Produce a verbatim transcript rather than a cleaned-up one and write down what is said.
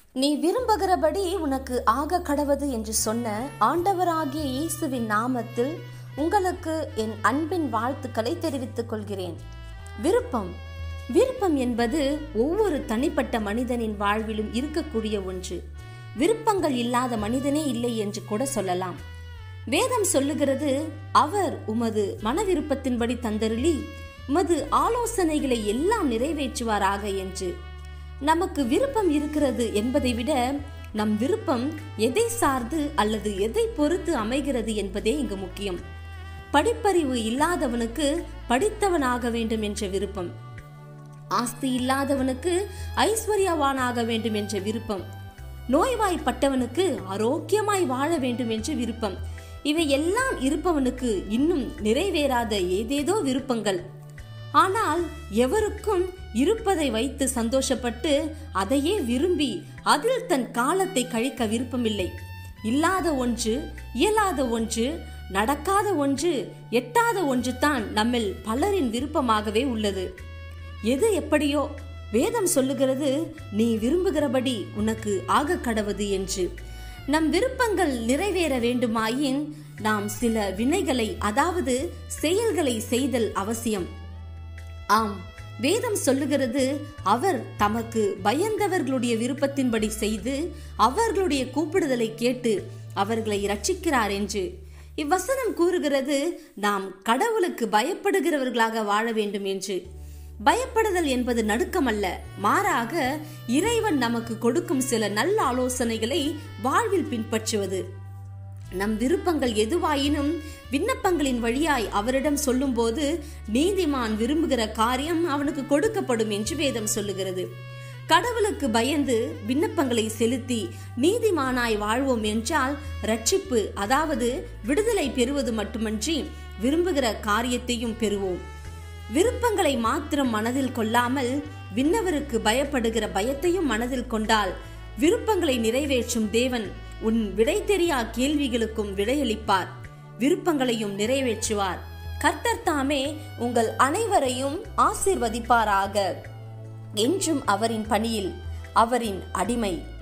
நீ விரும்புகிறபடி உனக்கு ஆக கடவது என்று சொன்ன ஆண்டவராகிய இயேசுவின் நாமத்தில் உங்களுக்கு என் அன்பின் வாழ்த்துக்களை தெரிவித்துக் கொள்கிறேன். விருப்பம் விருப்பம் என்பது ஒவ்வொரு தனிப்பட்ட மனிதனின் வாழ்விலும் இருக்கக்கூடிய ஒன்று. விருப்பங்கள் இல்லாத மனிதனே இல்லை என்று கூட சொல்லலாம். வேதம் சொல்லுகிறது, அவர் உமது மன விருப்பத்தின்படி தந்தருளி உமது ஆலோசனைகளை எல்லாம் நிறைவேற்றுவாராக என்று. நமக்கு விருப்பம் இருக்கிறது என்பதை விட நம் விருப்பம் எதை சார்ந்து அல்லது எதை பொறுத்து அமைகிறது என்பதே இங்கு முக்கியம். படிப்பறிவு இல்லாதவனுக்கு படித்தவனாக வேண்டும் என்ற விருப்பம், ஆஸ்தி இல்லாதவனுக்கு ஐஸ்வர்யவானாக வேண்டும் என்ற விருப்பம், நோய்வாய்ப்பட்டவனுக்கு ஆரோக்கியமாய் வாழ வேண்டும் என்ற விருப்பம், இவை எல்லாம் இருப்பவனுக்கு இன்னும் நிறைவேறாத ஏதேதோ விருப்பங்கள். ஆனால் எவருக்கும் இருப்பதை வைத்து சந்தோஷப்பட்டு அதையே விரும்பி அதில் தன் காலத்தை கழிக்க விருப்பமில்லை. இல்லாத ஒன்று, இயலாத ஒன்று, நடக்காத ஒன்று, எட்டாத ஒன்று தான் நம்மில் பலரின் விருப்பமாகவே உள்ளது. எது எப்படியோ வேதம் சொல்லுகிறது, நீ விரும்புகிறபடி உனக்கு ஆக கடவது என்று. நம் விருப்பங்கள் நிறைவேற வேண்டுமாயின் நாம் சில வினைகளை, அதாவது செயல்களை செய்தல் அவசியம். ஆம், வேதம் சொல்லுகிறது, அவர் தமக்கு பயந்தவர்களுடைய விருப்பத்தின்படி செய்து அவர்களுடைய கூப்பிடுதலை கேட்டு அவர்களை இரட்சிக்கிறார் என்று. இவ்வசனம் கூறுகிறது, நாம் கடவுளுக்கு பயப்படுகிறவர்களாக வாழ வேண்டும் என்று. பயப்படுதல் என்பது நடுக்கமல்ல, மாறாக இறைவன் நமக்கு கொடுக்கும் சில நல்ல ஆலோசனைகளை வாழ்வில் பின்பற்றுவது. நம் விருப்பங்கள் எதுவாயினும் விண்ணப்பங்களின் வழியாய் அவரிடம் சொல்லும் போது நீதிமான் விரும்புகிற காரியம் அவனுக்கு கொடுக்கப்படும் என்று வேதம் சொல்லுகிறது. கடவுளுக்கு பயந்து விண்ணப்பங்களை செலுத்தி நீதிமானாய் வாழ்வோம் என்றால் ரட்சிப்பு, அதாவது விடுதலை பெறுவது மட்டுமன்றி விரும்புகிற காரியத்தையும் பெறுவோம். விருப்பங்களை மாத்திரம் மனதில் கொள்ளாமல் விண்ணவருக்கு பயப்படுகிற பயத்தையும் மனதில் கொண்டால் விருப்பங்களை நிறைவேற்றும் தேவன் உன் விடை தெரியா கேள்விகளுக்கும் விடையளிப்பார், விருப்பங்களையும் நிறைவேற்றுவார். கர்த்தர் தாமே உங்கள் அனைவரையும் ஆசீர்வதிப்பாராக. என்றும் அவரின் பணியில் அவரின் அடிமை.